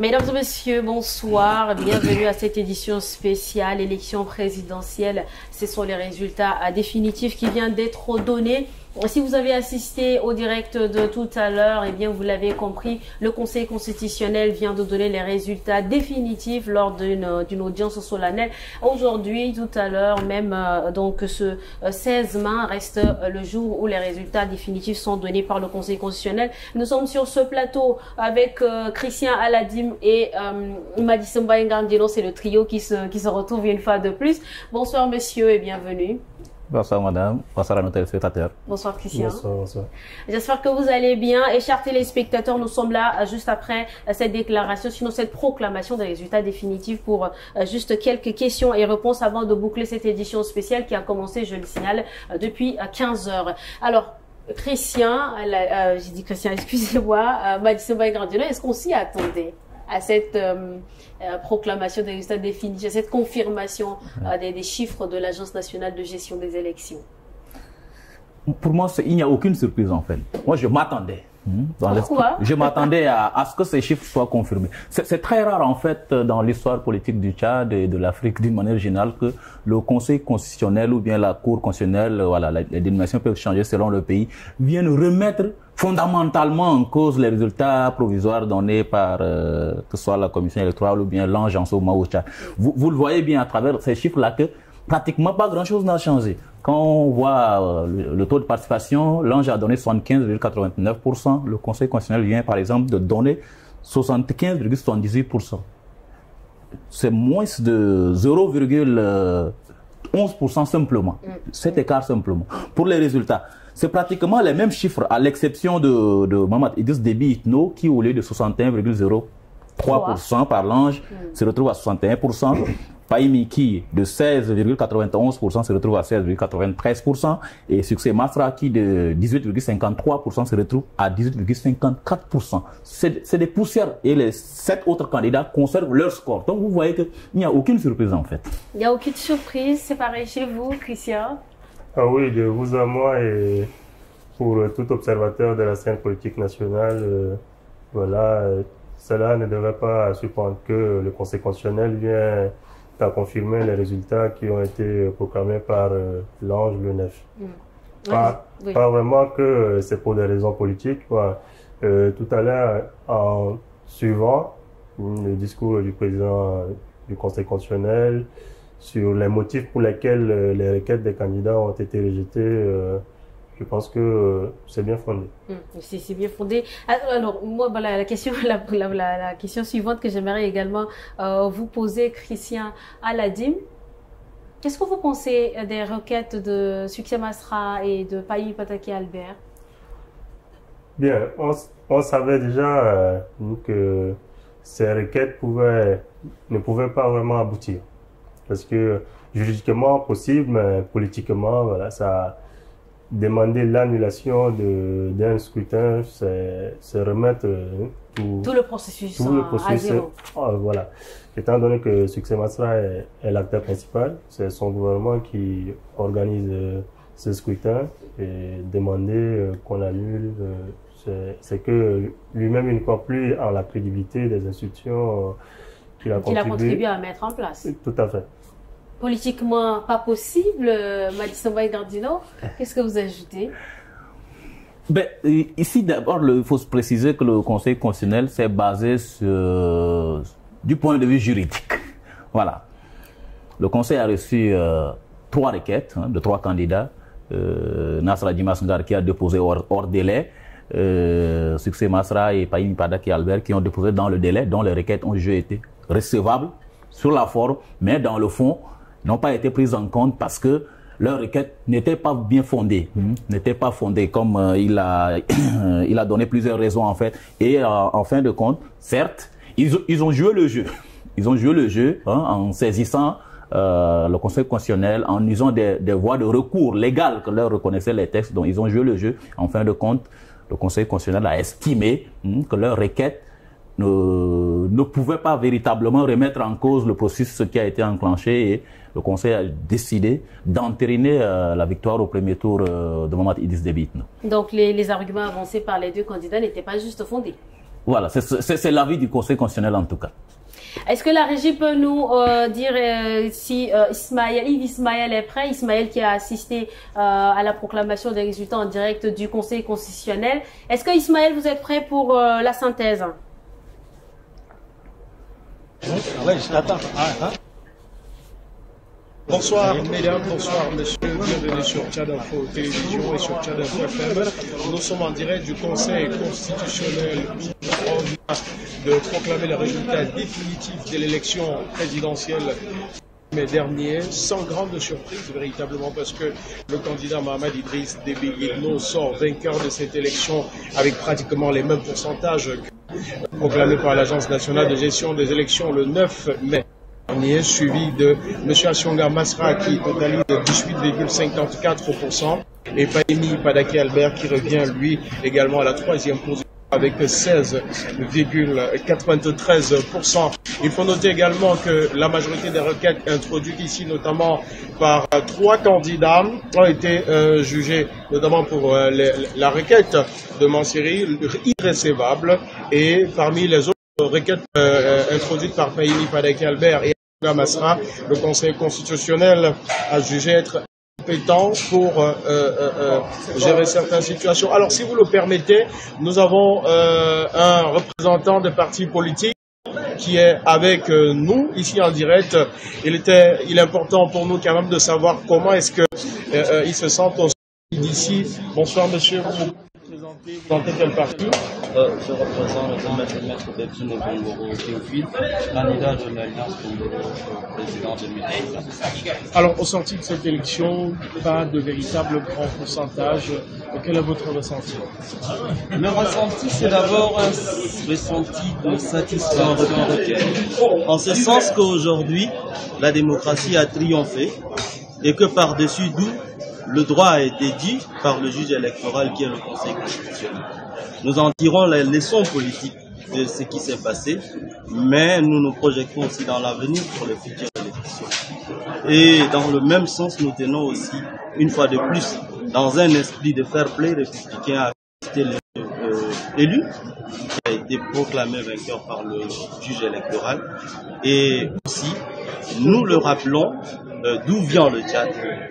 Mesdames et messieurs, bonsoir. Bienvenue à cette édition spéciale élection présidentielle. Ce sont les résultats définitifs qui viennent d'être donnés. Si vous avez assisté au direct de tout à l'heure, eh bien, vous l'avez compris, le Conseil constitutionnel vient de donner les résultats définitifs lors d'une audience solennelle. Aujourd'hui, tout à l'heure, même, donc, ce 16 mai reste le jour où les résultats définitifs sont donnés par le Conseil constitutionnel. Nous sommes sur ce plateau avec Christian Aladim et Madison Bayengandino. C'est le trio qui se retrouve une fois de plus. Bonsoir, messieurs, et bienvenue. Bonsoir madame, bonsoir à nos téléspectateurs. Bonsoir Christian. Bonsoir, bonsoir. J'espère que vous allez bien. Et chers téléspectateurs, nous sommes là juste après cette déclaration, sinon cette proclamation des résultats définitifs pour juste quelques questions et réponses avant de boucler cette édition spéciale qui a commencé, je le signale, depuis 15 heures. Alors, Christian, j'ai dit Christian, excusez-moi, Madison Bayengandino, est-ce qu'on s'y attendait à cette proclamation des résultats définitifs, à cette confirmation des chiffres de l'Agence nationale de gestion des élections? Pour moi, il n'y a aucune surprise en fait. Moi, je m'attendais. Pourquoi? Je m'attendais à ce que ces chiffres soient confirmés. C'est très rare en fait dans l'histoire politique du Tchad et de l'Afrique d'une manière générale que le Conseil constitutionnel ou bien la Cour constitutionnelle, voilà, les dénominations peuvent changer selon le pays, viennent remettre fondamentalement en cause les résultats provisoires donnés par que ce soit la Commission électorale ou bien l'ANGE en ce moment au Tchad. Vous le voyez bien à travers ces chiffres-là que pratiquement pas grand-chose n'a changé. Quand on voit le taux de participation, l'ANGE a donné 75,89%. Le Conseil constitutionnel vient par exemple de donner 75,78%. C'est moins de 0,11% simplement. Cet écart simplement. Pour les résultats, c'est pratiquement les mêmes chiffres à l'exception de Mohamed Idriss Déby Itno qui au lieu de 61,03% par l'ANGE se retrouve à 61%. Païmi qui de 16,91% se retrouve à 16,93% et Succès Masra qui de 18,53% se retrouve à 18,54%. C'est des poussières et les 7 autres candidats conservent leur score. Donc vous voyez qu'il n'y a aucune surprise en fait. Il n'y a aucune surprise, c'est pareil chez vous, Christian? Ah oui, de vous à moi et pour tout observateur de la scène politique nationale, voilà, cela ne devrait pas surprendre que le Conseil constitutionnel vient à confirmer les résultats qui ont été proclamés par l'ANGE le 9. Pas vraiment que c'est pour des raisons politiques. Tout à l'heure, en suivant le discours du président du Conseil constitutionnel sur les motifs pour lesquels les requêtes des candidats ont été rejetées, je pense que c'est bien fondé. C'est bien fondé. Alors, moi, voilà, la question suivante que j'aimerais également vous poser, Christian Aladim. Qu'est-ce que vous pensez des requêtes de Succès Masra et de Païmi Pataki Albert? Bien, on savait déjà que ces requêtes ne pouvaient pas vraiment aboutir. Parce que juridiquement possible, mais politiquement, voilà, ça demander l'annulation d'un scrutin, c'est remettre tout le processus à zéro. Voilà. Étant donné que Succès Masra est l'acteur principal, c'est son gouvernement qui organise ce scrutin et demander qu'on annule, c'est que lui-même il ne croit plus en la crédibilité des institutions qu'il a contribué à mettre en place. Tout à fait. Politiquement pas possible, Madison Bayengandino, qu'est-ce que vous ajoutez? Ben, ici d'abord il faut se préciser que le Conseil constitutionnel s'est basé sur, du point de vue juridique. Voilà. Le Conseil a reçu 3 requêtes de 3 candidats. Nasra Dimasngar qui a déposé hors délai, Succès Masra et Païmi Pataki Albert qui ont déposé dans le délai, dont les requêtes ont jugé été recevables sur la forme, mais dans le fond, n'ont pas été prises en compte parce que leur requête n'était pas bien fondée, n'était pas fondée comme il a donné plusieurs raisons en fait. Et en fin de compte, certes, ils ont joué le jeu. Ils ont joué le jeu en saisissant le Conseil constitutionnel, en usant des voies de recours légales que leur reconnaissaient les textes. Donc ils ont joué le jeu. En fin de compte, le Conseil constitutionnel a estimé que leur requête ne pouvait pas véritablement remettre en cause le processus qui a été enclenché et le Conseil a décidé d'entériner la victoire au premier tour de Mohamed Idriss Déby Itno. Donc les arguments avancés par les 2 candidats n'étaient pas juste fondés? Voilà, c'est l'avis du Conseil constitutionnel en tout cas. Est-ce que la régie peut nous dire si Yves Ismaël est prêt? Ismaël qui a assisté à la proclamation des résultats en direct du Conseil constitutionnel. Est-ce que Ismaël, vous êtes prêt pour la synthèse? Oui, je t'attends. Bonsoir mesdames, bonsoir messieurs, bienvenue sur Tchad Info Télévision et sur Tchad Info FM. Nous sommes en direct du Conseil constitutionnel où on vient de proclamer les résultats définitifs de l'élection présidentielle mai dernier, sans grande surprise véritablement parce que le candidat Mohamed Idriss Déby Itno sort vainqueur de cette élection avec pratiquement les mêmes pourcentages que proclamés par l'Agence nationale de gestion des élections le 9 mai. Suivi de M. Assionga Masra qui totalise 18,54% et Pahimi Padaki Albert qui revient lui également à la troisième position avec 16,93%. Il faut noter également que la majorité des requêtes introduites ici, notamment par 3 candidats, ont été jugées, notamment pour la requête de Mansiri, irrécevable, et parmi les autres requêtes introduites par Pahimi Padaki Albert et Masra, le Conseil constitutionnel a jugé être compétent pour gérer certaines situations. Alors, si vous le permettez, nous avons un représentant de parti politique qui est avec nous ici en direct. Il est important pour nous quand même de savoir comment est-ce que ils se sentent d'ici. Bonsoir, monsieur. Vous représentez quel parti? Je représente le maître Bepsine Gongoro Théophile, candidat de l'Alliance Congolo président 2019. Alors, au sorti de cette élection, pas de véritable grand pourcentage. Quel est votre ressenti? Le ressenti, c'est d'abord un ressenti de satisfaction en ce sens qu'aujourd'hui, la démocratie a triomphé et que par-dessus tout, le droit a été dit par le juge électoral qui est le Conseil constitutionnel. Nous en tirons les leçons politiques de ce qui s'est passé, mais nous nous projetons aussi dans l'avenir pour les futures élections. Et dans le même sens, nous tenons aussi, une fois de plus, dans un esprit de fair play républicain, à féliciter l'élu qui a été proclamé vainqueur par le juge électoral. Et aussi, nous le rappelons d'où vient le Tchad.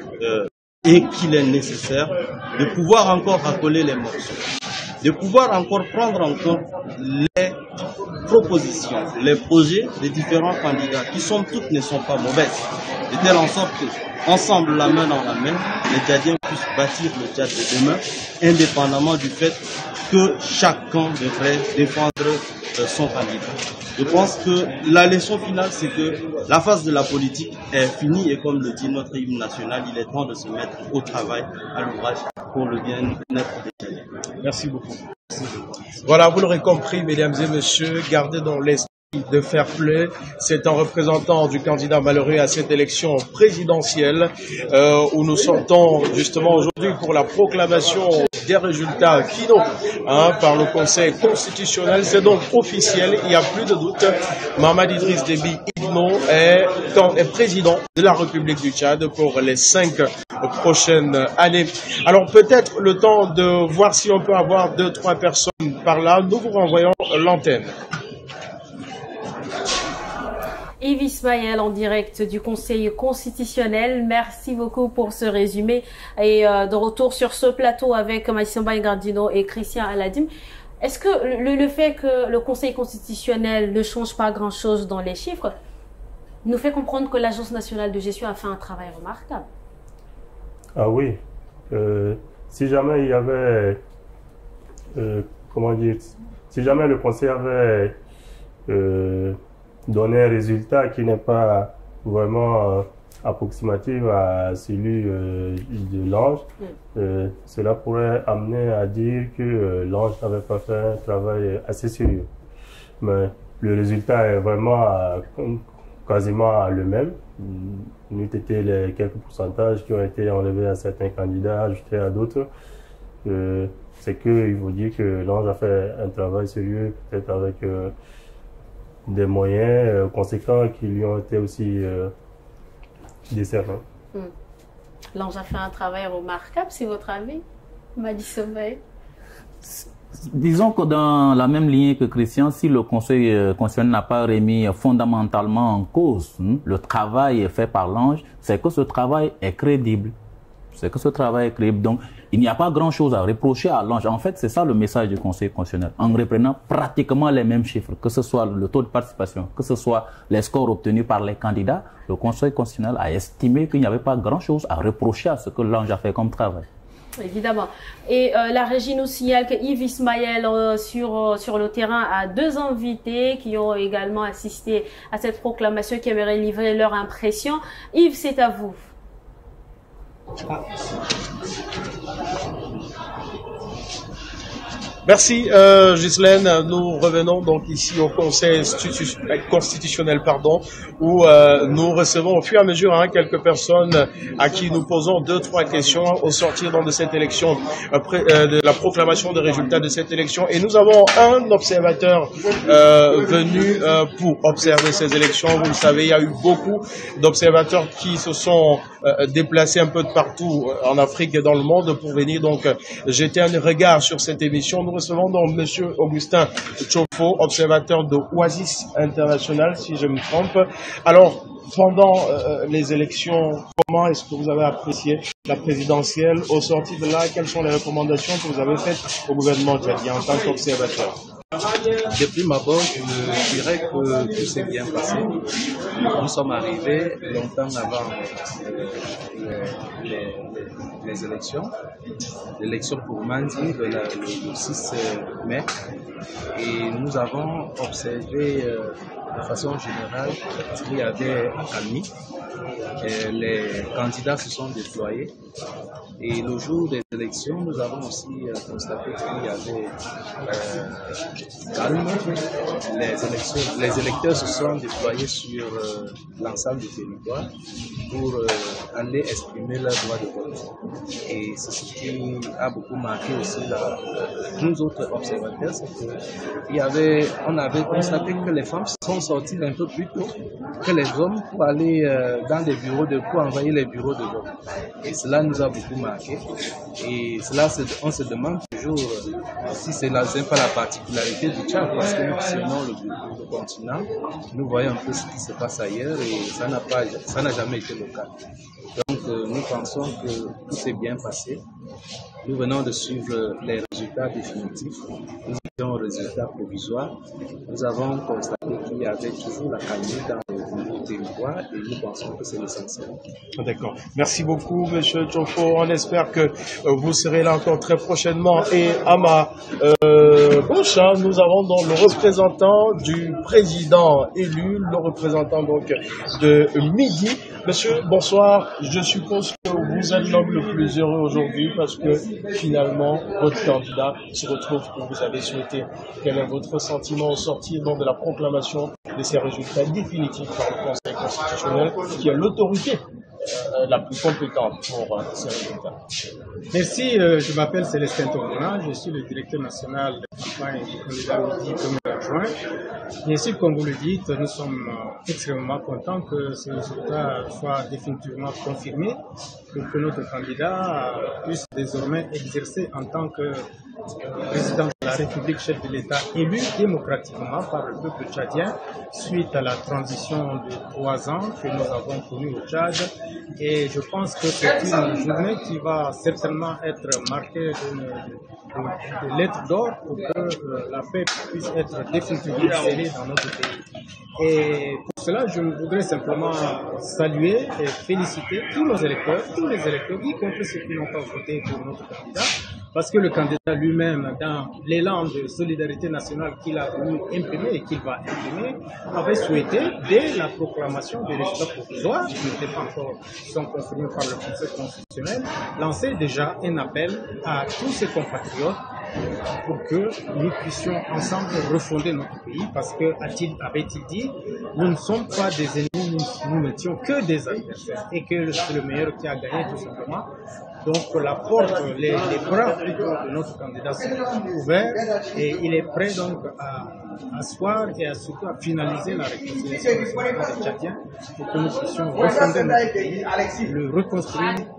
Et qu'il est nécessaire de pouvoir encore raccoler les morceaux, de pouvoir encore prendre en compte les propositions, les projets des différents candidats qui somme toute ne sont pas mauvaises, de telle en sorte que, ensemble, la main dans la main, les Tchadiens puissent bâtir le Tchad de demain, indépendamment du fait que chacun devrait défendre son candidat. Je pense que la leçon finale, c'est que la phase de la politique est finie et comme le dit notre hymne national, il est temps de se mettre au travail, à l'ouvrage, pour le bien-être des Tchadiens. Merci beaucoup. Voilà, vous l'aurez compris, mesdames et messieurs, gardez dans l'esprit de fair play. C'est un représentant du candidat malheureux à cette élection présidentielle où nous sortons justement aujourd'hui pour la proclamation des résultats finaux par le Conseil constitutionnel. C'est donc officiel, il n'y a plus de doute. Mohamed Idriss Déby Itno est président de la République du Tchad pour les 5 prochaines années. Alors peut-être le temps de voir si on peut avoir 2-3 personnes par là. Nous vous renvoyons l'antenne. Yves Ismaël en direct du Conseil constitutionnel. Merci beaucoup pour ce résumé et de retour sur ce plateau avec Maïsamba Ngardino et Christian Aladim. Est-ce que le fait que le Conseil constitutionnel ne change pas grand-chose dans les chiffres nous fait comprendre que l'Agence nationale de gestion a fait un travail remarquable? Ah oui. Si jamais il y avait... comment dire? Si jamais le Conseil avait... donner un résultat qui n'est pas vraiment approximatif à celui de l'Ange, cela pourrait amener à dire que l'Ange n'avait pas fait un travail assez sérieux. Mais le résultat est vraiment quasiment le même. N'eût été les quelques pourcentages qui ont été enlevés à certains candidats, ajoutés à d'autres. C'est qu'il faut dire que l'Ange a fait un travail sérieux, peut-être avec des moyens conséquents qui lui ont été aussi décernés. L'Ange a fait un travail remarquable, c'est votre avis, Madi Sommeil? disons que dans la même ligne que Christian, si le Conseil constitutionnel n'a pas remis fondamentalement en cause le travail fait par l'ange, c'est que ce travail est crédible. C'est que ce travail est crédible. Donc, il n'y a pas grand-chose à reprocher à l'ange. En fait, c'est ça le message du Conseil constitutionnel. En reprenant pratiquement les mêmes chiffres, que ce soit le taux de participation, que ce soit les scores obtenus par les candidats, le Conseil constitutionnel a estimé qu'il n'y avait pas grand-chose à reprocher à ce que l'ange a fait comme travail. Évidemment. Et la régie nous signale que Yves Ismaël sur le terrain a 2 invités qui ont également assisté à cette proclamation, qui aimeraient livrer leur impression. Yves, c'est à vous. Merci Ghislaine. Nous revenons donc ici au Conseil constitutionnel, où nous recevons au fur et à mesure quelques personnes à qui nous posons 2-3 questions au sortir donc de cette élection, de la proclamation des résultats de cette élection. Et nous avons un observateur venu pour observer ces élections. Vous le savez, il y a eu beaucoup d'observateurs qui se sont déplacés un peu de partout en Afrique et dans le monde pour venir donc jeter un regard sur cette émission. Nous recevons donc Monsieur Augustin Tchofo, observateur de Oasis International, si je me trompe. Alors, pendant les élections, comment est-ce que vous avez apprécié la présidentielle? Au sortir de là, quelles sont les recommandations que vous avez faites au gouvernement tchadien en tant qu'observateur? Depuis ma bord, je dirais que tout s'est bien passé. Nous sommes arrivés longtemps avant les élections. L'élection pour Mandi le 6 mai. Et nous avons observé de façon générale qu'il y avait accalmie. Les candidats se sont déployés. Et le jour des élections, nous avons aussi constaté qu'il y avait calme. Les électeurs se sont déployés sur l'ensemble du territoire pour aller exprimer leur droit de vote. Et c'est ce qui a beaucoup marqué aussi nous autres observateurs, c'est qu'on avait constaté que les femmes sont sorties un peu plus tôt que les hommes pour aller dans les bureaux pour envoyer les bureaux de vote. Et cela nous a beaucoup marqué. Et cela, on se demande toujours si c'est pas la particularité du Tchad, parce que nous sillonnons le continent, nous voyons un peu ce qui se passe ailleurs et ça n'a jamais été le cas. Donc nous pensons que tout s'est bien passé. Nous venons de suivre les résultats définitifs. Nous étions aux résultats provisoires. Nous avons constaté qu'il y avait toujours la calmie dans le territoire et nous pensons que c'est l'essentiel. D'accord. Merci beaucoup, Monsieur Tchofo. On espère que vous serez là encore très prochainement. Et à ma gauche, nous avons donc le représentant du président élu, le représentant donc de Midi. Monsieur, bonsoir. Je suppose que vous êtes l'homme le plus heureux aujourd'hui parce que finalement, votre candidat se retrouve où vous avez souhaité. Quel est votre sentiment au sortir donc de la proclamation de ces résultats définitifs par le Conseil constitutionnel, qui est l'autorité la plus compétente pour ces résultats? Merci, je m'appelle Célestin Tongona, je suis le directeur national de campagne du candidat Midi 1er juin. Bien sûr, comme vous le dites, nous sommes extrêmement contents que ces résultats soient définitivement confirmés pour que notre candidat puisse désormais exercer en tant que président de la République, chef de l'État élu démocratiquement par le peuple tchadien suite à la transition de 3 ans que nous avons connue au Tchad. Et je pense que c'est une journée qui va certainement être marquée de lettres d'or pour que la paix puisse être définitivement scellée dans notre pays. Et pour cela, je voudrais simplement saluer et féliciter tous nos électeurs, tous les électeurs, y compris ceux qui n'ont pas voté pour notre candidat, parce que le candidat lui-même, dans l'élan de solidarité nationale qu'il a voulu imprimer et qu'il va imprimer, avait souhaité, dès la proclamation des résultats provisoires, qui n'étaient pas encore sont confirmés par le Conseil constitutionnel, lancer déjà un appel à tous ses compatriotes pour que nous puissions ensemble refonder notre pays, parce que, avait-il dit, nous ne sommes pas des ennemis, nous n'étions que des adversaires, et que c'est le meilleur qui a gagné tout simplement. Donc la porte, les bras de notre candidat sont ouverts et il est prêt donc à asseoir et surtout à finaliser la réconciliation des Tchadiens pour que nous puissions refonder notre pays, le reconstruire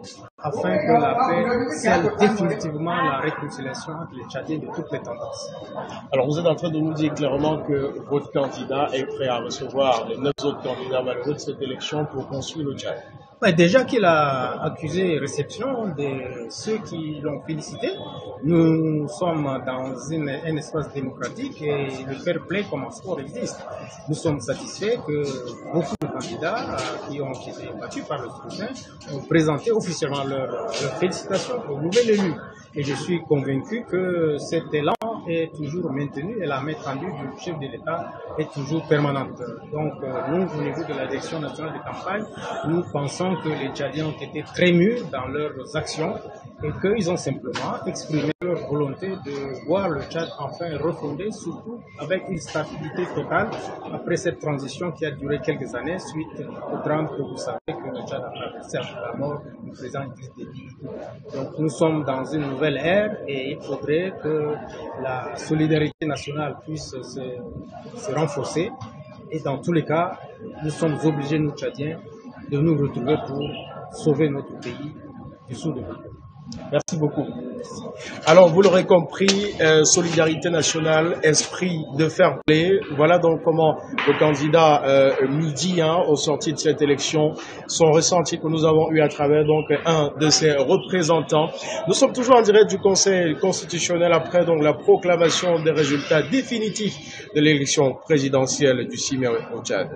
afin que la paix scelle définitivement la réconciliation entre les Tchadiens de toutes les tendances. Alors vous êtes en train de nous dire clairement que votre candidat est prêt à recevoir les 9 autres candidats malheureux de cette élection pour construire le Tchad. Déjà qu'il a accusé réception de ceux qui l'ont félicité, nous sommes dans un espace démocratique et le fair play comme un sport existe. Nous sommes satisfaits que beaucoup de candidats qui ont été battus par le scrutin ont présenté officiellement leurs félicitations au nouvel élu. Et je suis convaincu que cet élan est toujours maintenu et la main tendue du chef de l'État est toujours permanente. Donc nous, au niveau de la direction nationale de campagne, nous pensons que les Tchadiens ont été très mûrs dans leurs actions et qu'ils ont simplement exprimé leur volonté de voir le Tchad enfin refondé, surtout avec une stabilité totale après cette transition qui a duré quelques années suite au drame que vous savez que le Tchad a traversé après la mort du président Idriss Déby. Donc nous sommes dans une nouvelle ère et il faudrait que la solidarité nationale puisse se renforcer. Et dans tous les cas, nous sommes obligés, nous Tchadiens, de nous retrouver pour sauver notre pays du sous-développement. Merci beaucoup. Alors, vous l'aurez compris, solidarité nationale, esprit de fair play. Voilà donc comment le candidat midi, au sorti de cette élection, son ressenti que nous avons eu à travers donc un de ses représentants. Nous sommes toujours en direct du Conseil constitutionnel après donc la proclamation des résultats définitifs de l'élection présidentielle du 6 mai au Tchad.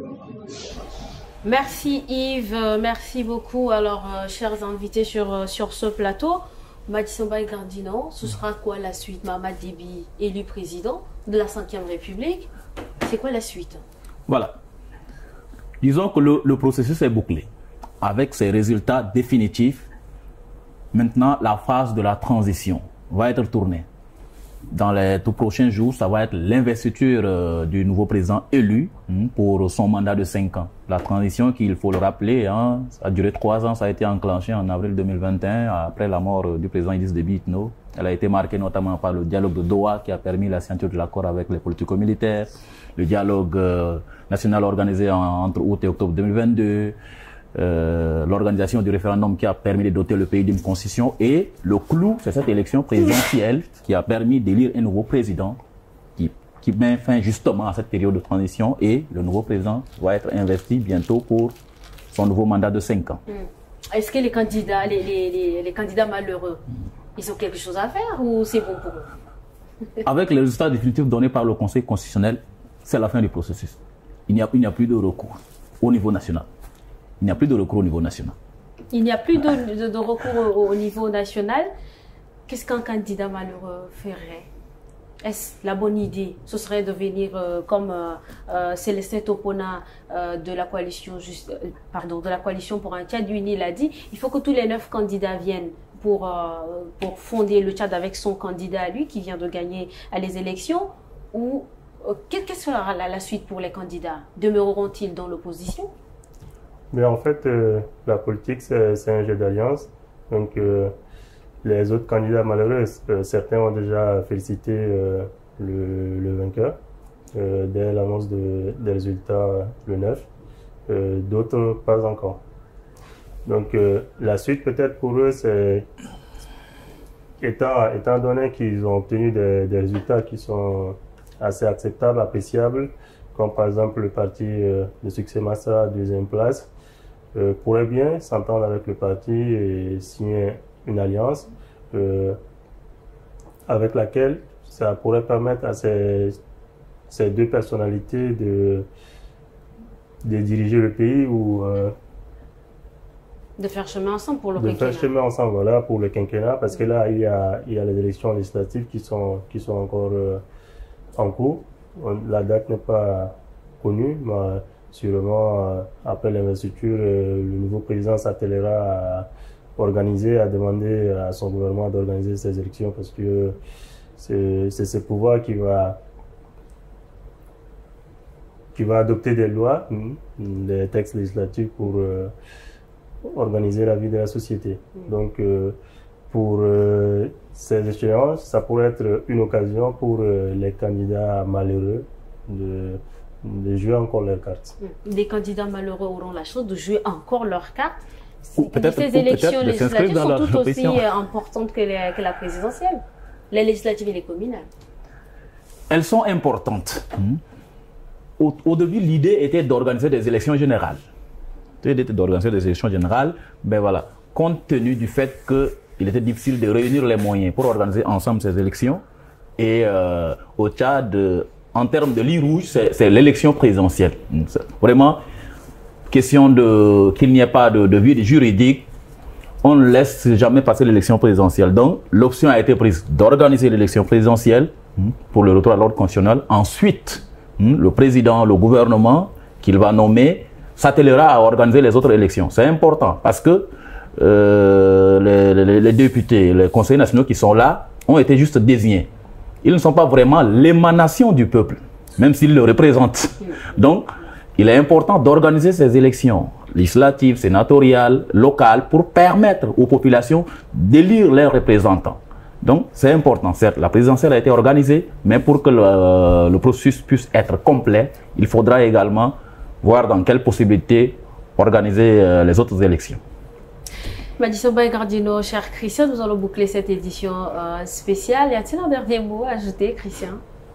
Merci Yves, merci beaucoup. Alors, chers invités sur ce plateau, Matisamba Gardino, ce sera quoi la suite? Mahamat Déby, élu président de la 5e République, c'est quoi la suite? Voilà. Disons que le processus est bouclé. Avec ses résultats définitifs, maintenant la phase de la transition va être tournée. Dans les tout prochains jours, ça va être l'investiture du nouveau président élu pour son mandat de 5 ans. La transition, qu'il faut le rappeler, ça a duré 3 ans, ça a été enclenché en avril 2021, après la mort du président Idriss Déby Itno. Elle a été marquée notamment par le dialogue de Doha qui a permis la signature de l'accord avec les politico-militaires, le dialogue national organisé entre août et octobre 2022, l'organisation du référendum qui a permis de doter le pays d'une constitution et le clou, c'est cette élection présidentielle qui a permis d'élire un nouveau président qui met fin justement à cette période de transition et le nouveau président va être investi bientôt pour son nouveau mandat de 5 ans. Est-ce que les candidats, les candidats malheureux, ils ont quelque chose à faire ou c'est bon pour eux? Avec les résultats définitifs donnés par le Conseil constitutionnel, c'est la fin du processus. Il n'y a plus de recours au niveau national. Il n'y a plus de recours au niveau national. Il n'y a plus de recours au niveau national. Qu'est-ce qu'un candidat malheureux ferait? Est-ce la bonne idée? Ce serait de venir comme Célestin Topona de la coalition de la coalition pour un Tchad uni l'a dit. Il faut que tous les 9 candidats viennent pour fonder le Tchad avec son candidat à lui qui vient de gagner les élections. Ou quelle sera la suite pour les candidats? Demeureront-ils dans l'opposition? Mais en fait, la politique, c'est un jeu d'alliance. Donc, les autres candidats malheureux, certains ont déjà félicité le vainqueur dès l'annonce des résultats le 9. D'autres, pas encore. Donc, la suite, peut-être pour eux, c'est étant donné qu'ils ont obtenu des résultats qui sont assez acceptables, appréciables, comme par exemple le parti de Succès Massa, 2e place, pourrait bien s'entendre avec le parti et signer une alliance avec laquelle ça pourrait permettre à ces 2 personnalités de diriger le pays ou de faire chemin ensemble pour le quinquennat. De faire chemin ensemble, voilà, pour le quinquennat, parce que là, il y a les élections législatives qui sont encore en cours. La date n'est pas connue, mais sûrement, après l'investiture, le nouveau président s'attellera à demander à son gouvernement d'organiser ces élections parce que c'est ce pouvoir qui va adopter des lois, des textes législatifs pour organiser la vie de la société. Donc, pour ces échéances, ça pourrait être une occasion pour les candidats malheureux de jouer encore leurs cartes. Les candidats malheureux auront la chance de jouer encore leurs cartes. Ces élections législatives dans sont tout aussi l'opposition. importantes que la présidentielle. Les législatives et les communales. Elles sont importantes. Au début, l'idée était d'organiser des élections générales. Ben voilà, compte tenu du fait qu'il était difficile de réunir les moyens pour organiser ensemble ces élections. Et au Tchad, en termes de ligne rouge, c'est l'élection présidentielle. Vraiment, question qu'il n'y ait pas de vide juridique, on ne laisse jamais passer l'élection présidentielle. Donc, l'option a été prise d'organiser l'élection présidentielle pour le retour à l'ordre constitutionnel. Ensuite, le président, le gouvernement qu'il va nommer s'attellera à organiser les autres élections. C'est important parce que les députés, les conseillers nationaux qui sont là ont été juste désignés. Ils ne sont pas vraiment l'émanation du peuple, même s'ils le représentent. Donc, il est important d'organiser ces élections législatives, sénatoriales, locales, pour permettre aux populations d'élire leurs représentants. Donc, c'est important. Certes, la présidentielle a été organisée, mais pour que le processus puisse être complet, il faudra également voir dans quelles possibilités organiser les autres élections. Madissoba et Gardino, cher Christian, nous allons boucler cette édition spéciale. Y a-t-il un dernier mot à ajouter, Christian?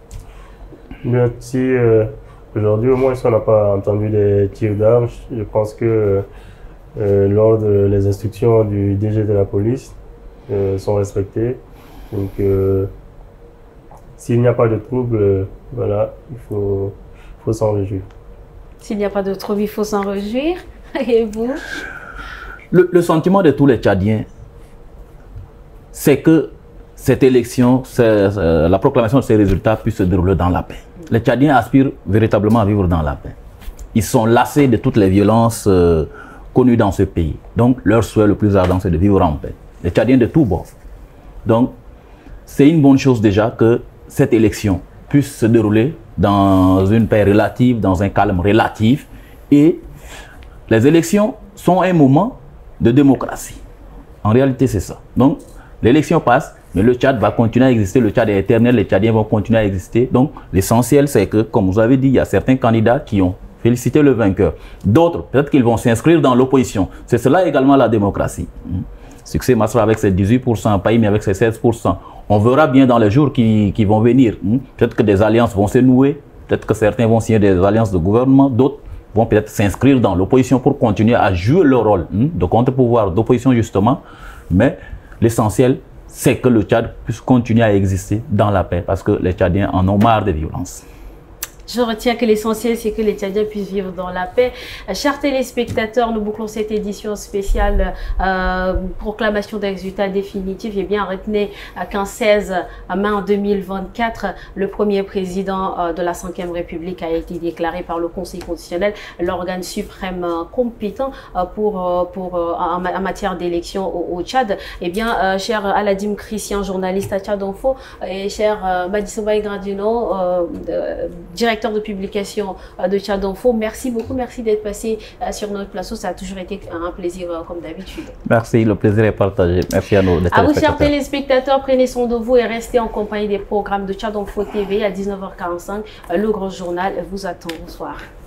Bien, si aujourd'hui au moins si on n'a pas entendu des tirs d'armes, je pense que lors des instructions du DG de la police sont respectées. Donc s'il n'y a pas de trouble, voilà, il faut s'en réjouir. S'il n'y a pas de trouble, il faut s'en réjouir. Et vous? Le sentiment de tous les Tchadiens, c'est que cette élection, la proclamation de ces résultats puisse se dérouler dans la paix. Les Tchadiens aspirent véritablement à vivre dans la paix. Ils sont lassés de toutes les violences connues dans ce pays. Donc, leur souhait le plus ardent, c'est de vivre en paix. Les Tchadiens de tous bords. Donc, c'est une bonne chose déjà que cette élection puisse se dérouler dans une paix relative, dans un calme relatif. Et les élections sont un moment de démocratie. En réalité, c'est ça. Donc, l'élection passe, mais le Tchad va continuer à exister. Le Tchad est éternel, les Tchadiens vont continuer à exister. Donc, l'essentiel, c'est que, comme vous avez dit, il y a certains candidats qui ont félicité le vainqueur. D'autres, peut-être qu'ils vont s'inscrire dans l'opposition. C'est cela également la démocratie. Succès Masra avec ses 18%, Païmi avec ses 16%. On verra bien dans les jours qui vont venir. Peut-être que des alliances vont se nouer. Peut-être que certains vont signer des alliances de gouvernement. D'autres vont peut-être s'inscrire dans l'opposition pour continuer à jouer leur rôle de contre-pouvoir, d'opposition justement. Mais l'essentiel, c'est que le Tchad puisse continuer à exister dans la paix parce que les Tchadiens en ont marre des violences. Je retiens que l'essentiel, c'est que les Tchadiens puissent vivre dans la paix. Chers téléspectateurs, nous bouclons cette édition spéciale proclamation des résultats définitifs. Et bien, retenez qu'en 16 mai 2024, le premier président de la 5e République a été déclaré par le Conseil constitutionnel, l'organe suprême compétent en matière d'élection au Tchad. Et bien, cher Aladim Christian, journaliste à Tchad Info, et cher Madissoba Gradino, directeur de publication de Tchad Info. Merci beaucoup, merci d'être passé sur notre plateau. Ça a toujours été un plaisir comme d'habitude. Merci, le plaisir est partagé. Merci à nous. À vous, chers téléspectateurs, prenez soin de vous et restez en compagnie des programmes de Tchad Info TV à 19h45. Le grand journal vous attend. Bonsoir.